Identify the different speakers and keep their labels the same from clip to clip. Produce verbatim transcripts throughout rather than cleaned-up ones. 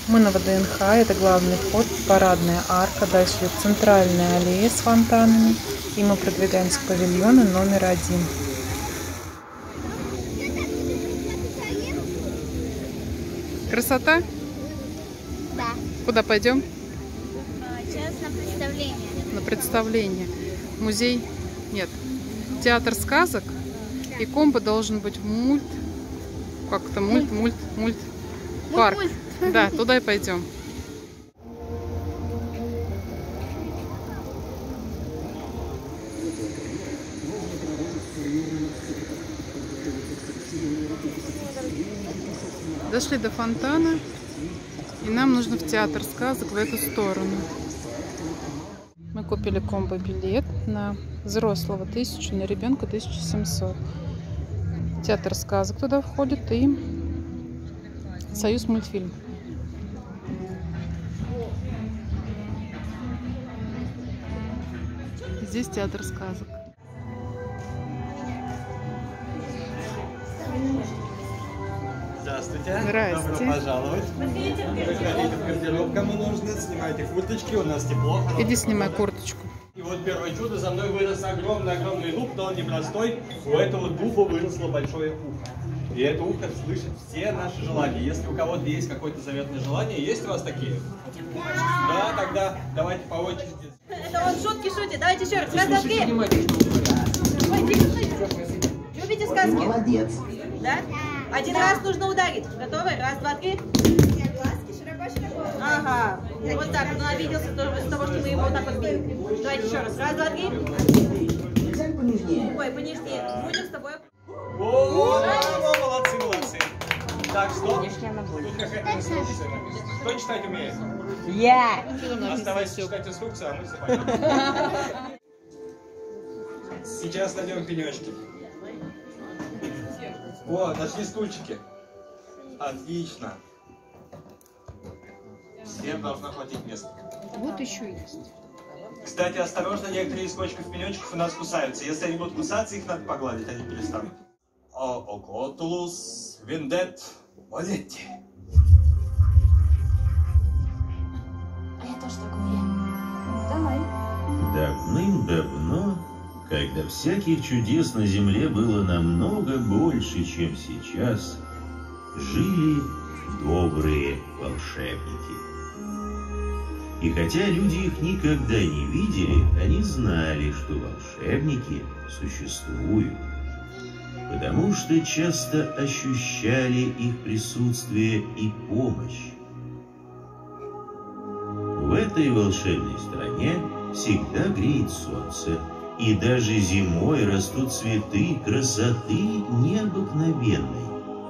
Speaker 1: Мы на ВДНХ, это главный вход, парадная арка, дальше идет центральная аллея с фонтанами, и мы продвигаемся к павильону номер один. Красота?
Speaker 2: Да.
Speaker 1: Куда пойдем?
Speaker 2: Сейчас на представление.
Speaker 1: На представление. Музей? Нет. Театр сказок. И комбо должен быть мульт. Как это? Мульт, мульт, мульт. Парк.
Speaker 2: Мульт.
Speaker 1: Да, туда и пойдем. Дошли до фонтана, и нам нужно в театр сказок в эту сторону. Мы купили комбо-билет на взрослого тысячу, на ребенка тысяча семьсот. Театр сказок туда входит и Союз мультфильм. Здесь театр сказок.
Speaker 3: Здравствуйте.
Speaker 1: Здрасте.
Speaker 3: Добро пожаловать. Заходите в гардероб, кому нужно. Снимайте курточки, у нас тепло.
Speaker 1: Иди снимай курточку.
Speaker 3: И вот первое чудо. За мной вырос огромный-огромный дуб, но он непростой. У этого дуба выросло большое ухо. И это ухо слышит все наши желания. Если у кого-то есть какое-то заветное желание, есть у вас такие? Да, тогда давайте по очереди.
Speaker 4: Это он шутки шутит. Давайте еще раз. Сказки. Любите сказки?
Speaker 5: Молодец.
Speaker 4: Да? Один раз нужно ударить. Готовы? Раз, два, три. Ага. Вот так. Он обиделся из того, что мы его вот так вот били. Давайте еще раз. Раз, два, три. Ой, понежнее. Будем с тобой.
Speaker 3: О, молодцы, молодцы. Так, что? Тут какая-то инструкция. Кто читать умеет?
Speaker 4: Я.
Speaker 3: Оставайся читать инструкцию, а мы все пойдем. Сейчас найдем пенечки. О, нашли стульчики. Отлично. Всем должно хватить места.
Speaker 1: Вот еще есть.
Speaker 3: Кстати, осторожно, некоторые из кочков-пенечков у нас кусаются. Если они будут кусаться, их надо погладить, они перестанут. О, окотулус, виндет, молетти.
Speaker 2: А я тоже так умею. Давай.
Speaker 6: Давным-давно, когда всяких чудес на земле было намного больше, чем сейчас, жили добрые волшебники. И хотя люди их никогда не видели, они знали, что волшебники существуют, потому что часто ощущали их присутствие и помощь. В этой волшебной стране всегда греет солнце, и даже зимой растут цветы красоты необыкновенной.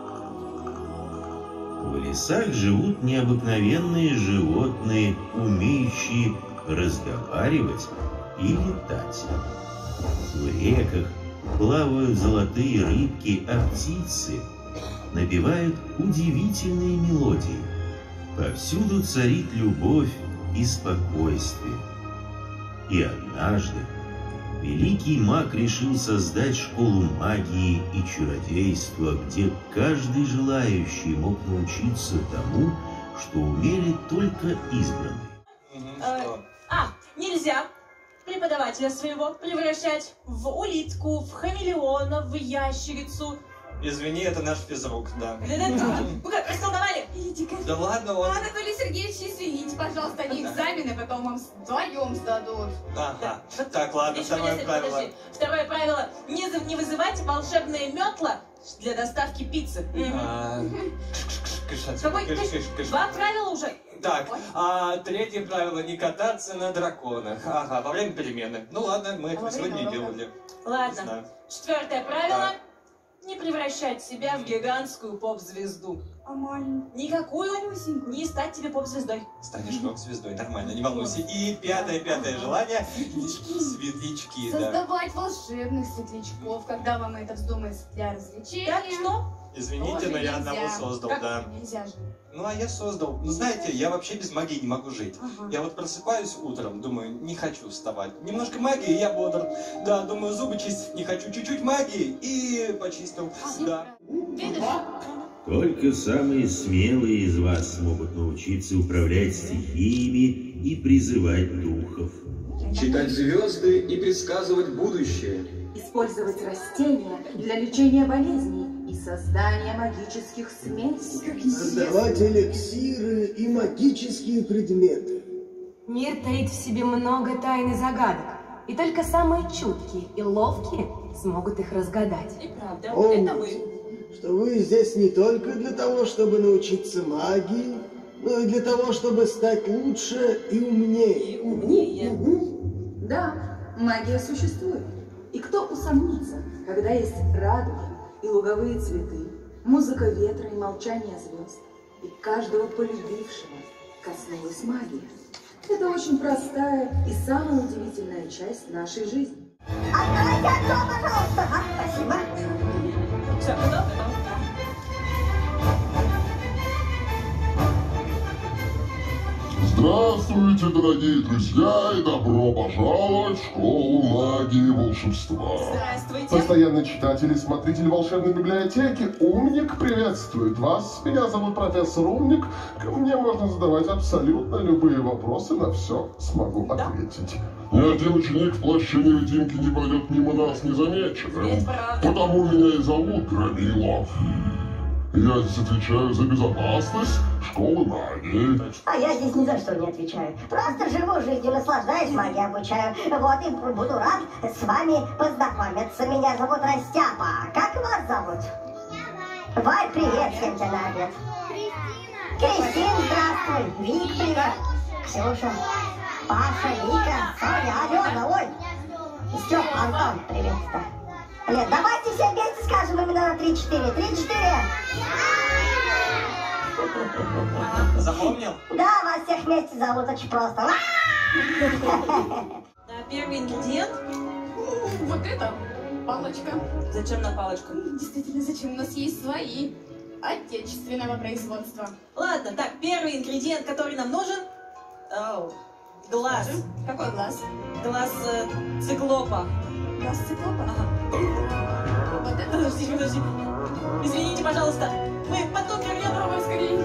Speaker 6: В лесах живут необыкновенные животные, умеющие разговаривать и летать. В реках плавают золотые рыбки, а птицы напевают удивительные мелодии. Повсюду царит любовь и спокойствие. И однажды великий маг решил создать школу магии и чародейства, где каждый желающий мог научиться тому, что умели только избранные.
Speaker 4: А, нельзя преподавателя своего превращать в улитку, в хамелеона, в ящерицу.
Speaker 3: Извини, это наш физрук, да.
Speaker 4: Вы как, расколдовали?
Speaker 7: Идите-ка.
Speaker 3: Да ладно, он...
Speaker 7: Анатолий Сергеевич, извините, пожалуйста, они экзамены потом вам вдвоем сдадут.
Speaker 3: Ага. Так, ладно,
Speaker 4: Еще
Speaker 3: второе
Speaker 4: если-
Speaker 3: правило.
Speaker 4: подожди. Второе правило. Не, за- не вызывать волшебные метла для доставки пиццы. Мгм.
Speaker 3: А, кыш, отсюда,
Speaker 4: Какой?
Speaker 3: кыш, кыш, кыш.
Speaker 4: Два правила уже.
Speaker 3: Так, а третье правило — не кататься на драконах. Ага, во время перемены. Ну ладно, мы этого
Speaker 4: во
Speaker 3: сегодня
Speaker 4: время
Speaker 3: не делали.
Speaker 4: Ладно.
Speaker 3: Знаю.
Speaker 4: Четвертое правило.
Speaker 3: Так.
Speaker 4: Не превращать себя в гигантскую поп-звезду.
Speaker 7: А маленький?
Speaker 4: Никакую не стать тебе поп-звездой.
Speaker 3: Станешь рок-звездой, нормально, не волнуйся. И пятое, пятое желание — светлячки, да.
Speaker 7: Создавать волшебных светлячков, когда вам это вздумается для развлечения.
Speaker 4: Так что?
Speaker 3: Извините,
Speaker 7: Тоже
Speaker 3: но я
Speaker 7: нельзя.
Speaker 3: одного создал,
Speaker 4: Как?
Speaker 3: да.
Speaker 7: Нельзя же.
Speaker 3: Ну, а я создал. Ну, знаете, я вообще без магии не могу жить.
Speaker 7: Ага.
Speaker 3: Я вот просыпаюсь утром, думаю, не хочу вставать. Немножко магии, я бодр. Да, думаю, зубы чистить не хочу. Чуть-чуть магии и почистил.
Speaker 7: А,
Speaker 3: Да.
Speaker 7: Видишь?
Speaker 6: Только самые смелые из вас смогут научиться управлять стихиями и призывать духов.
Speaker 5: Читать звезды и предсказывать будущее.
Speaker 8: Использовать растения для лечения болезней и создания магических смесей.
Speaker 9: Создавать эликсиры и магические предметы.
Speaker 10: Мир таит в себе много тайн и загадок, и только самые чуткие и ловкие смогут их разгадать.
Speaker 4: И правда,
Speaker 9: Помните,
Speaker 4: это мы.
Speaker 9: что вы здесь не только для того, чтобы научиться магии, но и для того, чтобы стать лучше и умнее.
Speaker 4: И умнее.
Speaker 8: Да, магия существует. И кто усомнится, когда есть радуги и луговые цветы, музыка ветра и молчание звезд, и каждого полюбившего коснулась магия. Это очень простая и самая удивительная часть нашей жизни.
Speaker 11: Откройте окно, пожалуйста. А, спасибо.
Speaker 4: Все, готов, готов.
Speaker 12: Здравствуйте, дорогие друзья, и добро пожаловать в школу магии и волшебства.
Speaker 4: Здравствуйте.
Speaker 12: Постоянный читатель и смотритель волшебной библиотеки Умник приветствует вас. Меня зовут профессор Умник. Ко мне можно задавать абсолютно любые вопросы, на все смогу ответить. Ни один ученик в плаще невидимки не пройдет мимо нас незамеченным.
Speaker 4: Это правда.
Speaker 12: Потому меня и зовут Громила. Я здесь отвечаю за безопасность школы магии.
Speaker 11: А я здесь ни за что не отвечаю. Просто живу жизнью, наслаждаюсь магией, обучаю. Вот и буду рад с вами познакомиться. Меня зовут Растяпа. Как вас зовут? Варь, привет, всем тебе на обед. Кристина. Кристина, здравствуй. Вик, привет. Ксюша, Паша, Вика, Соня, Алена, ой. Степа, Антон, привет. Лет, давайте все вместе скажем именно на три-четыре. три-четыре.
Speaker 3: Запомнил?
Speaker 11: Да, вас всех вместе зовут очень просто.
Speaker 4: Да, первый ингредиент.
Speaker 7: Вот это палочка.
Speaker 4: Зачем на палочку?
Speaker 7: Действительно, зачем? У нас есть свои отечественного производства.
Speaker 4: Ладно, так, первый ингредиент, который нам нужен. Оу, глаз.
Speaker 7: Какой глаз?
Speaker 4: Глаз э, циклопа.
Speaker 7: Глаз циклопа?
Speaker 4: Ага.
Speaker 7: Вот это?
Speaker 4: Подожди, подожди. Извините, пожалуйста. Мы потом вернем.
Speaker 7: Давай скорее.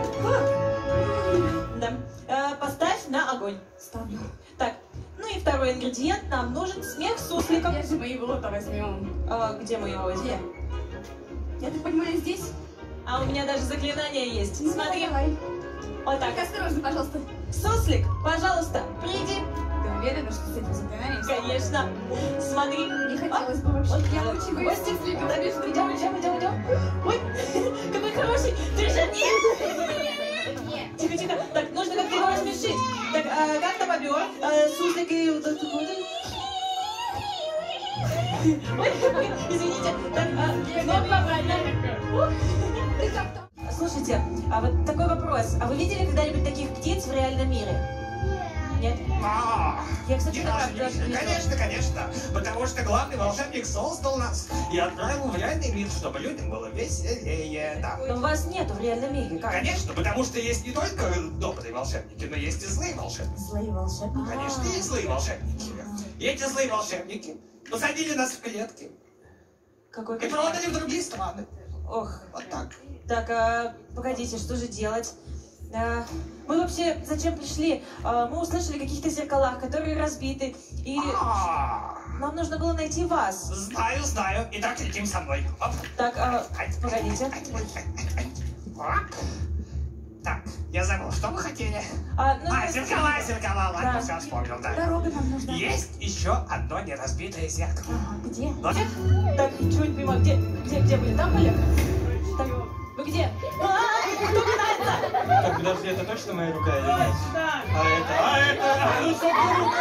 Speaker 4: Да. Э, поставь на огонь.
Speaker 7: Ставлю.
Speaker 4: Так, ну и второй ингредиент. Нам нужен смех сусликов.
Speaker 7: Где же мы его-то возьмем?
Speaker 4: А, где мы его возьмем?
Speaker 7: Я так понимаю, здесь?
Speaker 4: А у меня даже заклинание есть.
Speaker 7: Ну,
Speaker 4: Смотри.
Speaker 7: давай.
Speaker 4: Вот так.
Speaker 7: Так, осторожно, пожалуйста.
Speaker 4: Суслик, пожалуйста, приди.
Speaker 7: Ты уверена, что с этим заклинанием?
Speaker 4: Конечно. Смотри.
Speaker 7: Не хотелось бы вообще.
Speaker 4: Вот,
Speaker 7: Я
Speaker 4: вот,
Speaker 7: очень
Speaker 4: вот,
Speaker 7: боюсь
Speaker 4: вот,
Speaker 7: сусликов.
Speaker 4: да, идем, идем, идем, идем. Ой, какой хороший. Держи. Нет. Тихо, тихо. Так, нужно как-то его рассмешить. Так, а, как там бобер? А, суслик и вот этот вот. Ой, ой, извините. Так, а, снова. Слушайте, а вот такой вопрос. А вы видели когда-нибудь таких птиц в реальном мире? Нет?
Speaker 13: А,
Speaker 4: Я, кстати,
Speaker 13: не
Speaker 4: так
Speaker 13: может
Speaker 4: даже
Speaker 13: быть.
Speaker 4: не
Speaker 13: Конечно, конечно. Потому что главный волшебник создал нас и отправил в реальный мир, чтобы людям было веселее. Да.
Speaker 4: Но вас нету в реальном мире, как?
Speaker 13: Конечно, потому что есть не только добрые волшебники, но есть и злые волшебники.
Speaker 4: Злые волшебники?
Speaker 13: Конечно, есть злые волшебники. И эти злые волшебники посадили нас в клетки
Speaker 4: Какой
Speaker 13: и продали в другие страны.
Speaker 4: Ох.
Speaker 13: Вот так.
Speaker 4: Так, а, погодите, что же делать? А, мы вообще зачем пришли? А, мы услышали о каких-то зеркалах, которые разбиты, и
Speaker 13: А,
Speaker 4: нам нужно было найти вас.
Speaker 13: Знаю, знаю. Итак, летим со мной. Оп.
Speaker 4: Так, а, погодите.
Speaker 13: Оп. Так, я забыл, что вы хотели?
Speaker 4: А, ну,
Speaker 13: А, зеркала, зеркала, ладно,
Speaker 4: Да.
Speaker 13: все, вспомнил, да.
Speaker 7: Дорога нам нужна.
Speaker 13: Есть еще одно неразбитое зеркало.
Speaker 7: Ага, где?
Speaker 13: Но-
Speaker 4: Так, чего не понимаю, где, где, где были? Там были? Так, вы где? А, кто пытается?
Speaker 3: Так, подожди, это точно моя рука или нет?
Speaker 4: Да.
Speaker 3: А это, а это, а ну что рука?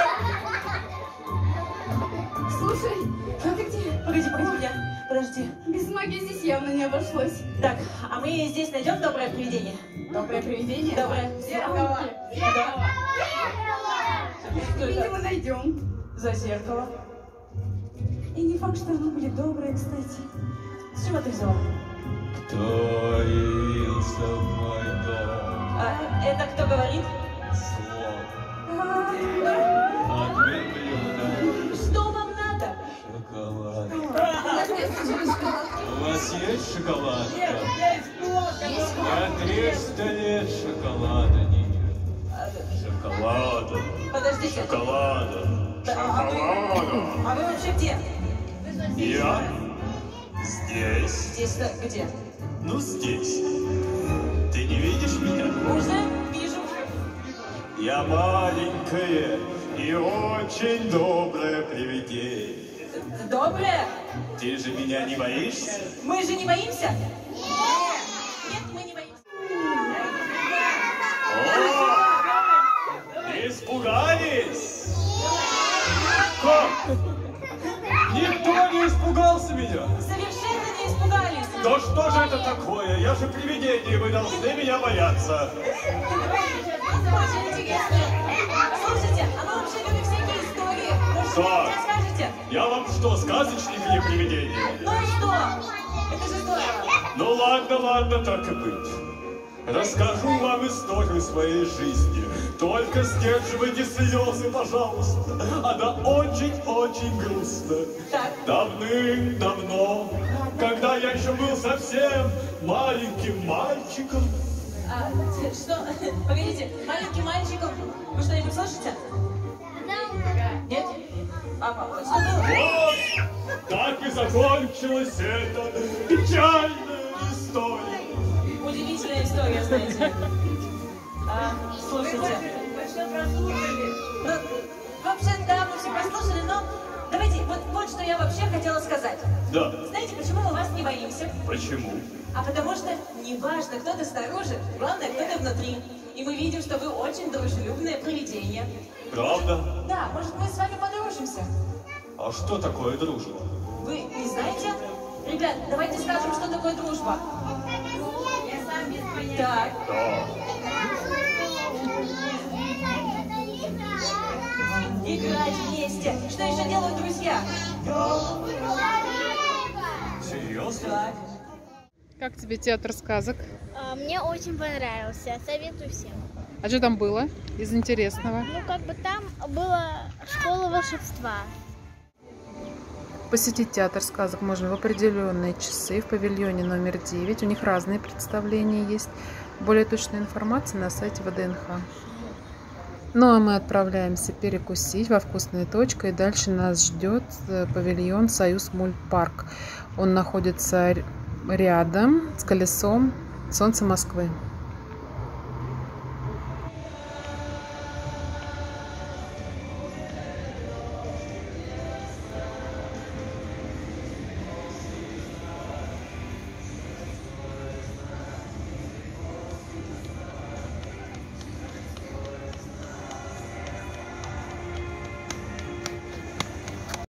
Speaker 7: Слушай, а ты где?
Speaker 4: Погоди, погоди меня. Подожди.
Speaker 7: Без магии здесь явно не обошлось.
Speaker 4: Так, а мы здесь найдем доброе привидение?
Speaker 7: Доброе привидение?
Speaker 4: Доброе.
Speaker 7: Зеркало. Зеркало.
Speaker 4: Что это?
Speaker 7: Видимо, найдем.
Speaker 4: За зеркало. И не факт, что оно будет доброе, кстати. С чего ты взяла?
Speaker 3: Кто явился в мой дом?
Speaker 4: А, это кто говорит?
Speaker 3: Слон. От верблюда.
Speaker 4: Что вам надо?
Speaker 3: Шоколад.
Speaker 7: У нас есть шоколад.
Speaker 3: У вас есть шоколад?
Speaker 4: Нет, есть.
Speaker 3: На триста лет шоколада не ел. Шоколада.
Speaker 4: Подождите.
Speaker 3: Шоколада.
Speaker 4: Да, а, вы, а вы вообще где?
Speaker 3: Я здесь.
Speaker 4: Здесь-то где?
Speaker 3: Ну, здесь. Ты не видишь меня?
Speaker 4: Уже вижу.
Speaker 3: Я маленькое и очень доброе привидение.
Speaker 4: Доброе?
Speaker 3: Ты же меня не боишься?
Speaker 4: Мы же не боимся? Нет! Нет, мы не боимся.
Speaker 3: О! Испугались? Как? Никто не испугался меня?
Speaker 4: Совершенно не испугались.
Speaker 3: Да что же это такое? Я же привидение, вы должны меня бояться.
Speaker 4: Очень интересно. Слушайте, а мы вообще любим всякие истории. Может,
Speaker 3: Так.
Speaker 4: расскажете?
Speaker 3: Я вам что, сказочник или привидение?
Speaker 4: Ну и что? Это же здорово.
Speaker 3: Ну ладно, ладно, так и быть. Расскажу вам историю своей жизни. Только сдерживайте слезы, пожалуйста. Она очень-очень грустная.
Speaker 4: Так.
Speaker 3: Давным-давно, когда я еще был совсем маленьким мальчиком.
Speaker 4: А, что? Погодите, маленьким мальчиком. Вы что-нибудь слышите? Нет? А, а, что было?
Speaker 3: Вот, так и закончилась эта печальная история.
Speaker 4: Удивительная история, знаете. А, слушайте. Ну, вообще, да, мы все прослушали, но давайте, вот, вот что я вообще хотела сказать.
Speaker 3: Да.
Speaker 4: Знаете, почему мы вас не боимся?
Speaker 3: Почему?
Speaker 4: А потому что не важно, кто ты снаружи, главное, кто ты внутри. И мы видим, что вы очень дружелюбное привидение.
Speaker 3: Правда?
Speaker 4: Да, может, мы с вами подружимся?
Speaker 3: А что такое дружба?
Speaker 4: Вы не знаете? Ребят, давайте скажем, что такое дружба. Так.
Speaker 3: Да.
Speaker 4: Играть вместе. Что еще делают друзья?
Speaker 3: Серьезно?
Speaker 4: Так.
Speaker 1: Как тебе театр сказок?
Speaker 14: Мне очень понравился, советую всем.
Speaker 1: А что там было из интересного?
Speaker 14: Ну, как бы там была школа волшебства.
Speaker 1: Посетить театр сказок можно в определенные часы в павильоне номер девять. У них разные представления есть. Более точная информация на сайте вэ дэ эн ха. Ну а мы отправляемся перекусить во «Вкусная точка». И дальше нас ждет павильон «Союз Мультпарк». Он находится рядом с колесом Солнца Москвы.